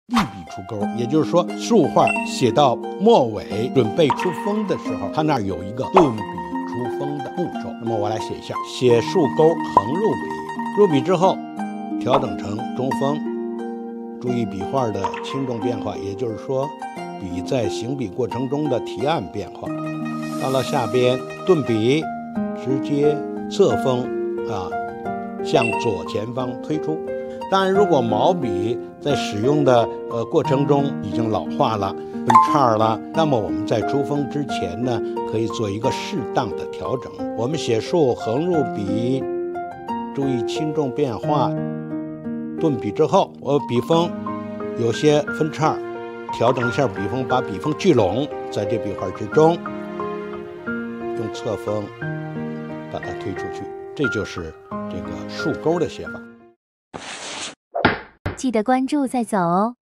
立笔出钩，也就是说，竖画写到末尾准备出锋的时候，它那儿有一个顿笔出锋的步骤。那么我来写一下：写竖钩横入笔，入笔之后调整成中锋，注意笔画的轻重变化，也就是说，笔在行笔过程中的提按变化。到了下边顿笔，直接侧锋向左前方推出。当然，如果毛笔在使用的过程中已经老化了、分叉了，那么我们在出锋之前呢，可以做一个适当的调整。我们写竖横入笔，注意轻重变化。顿笔之后，我笔锋有些分叉，调整一下笔锋，把笔锋聚拢在这笔画之中，用侧锋把它推出去，这就是这个竖钩的写法。 记得关注再走哦。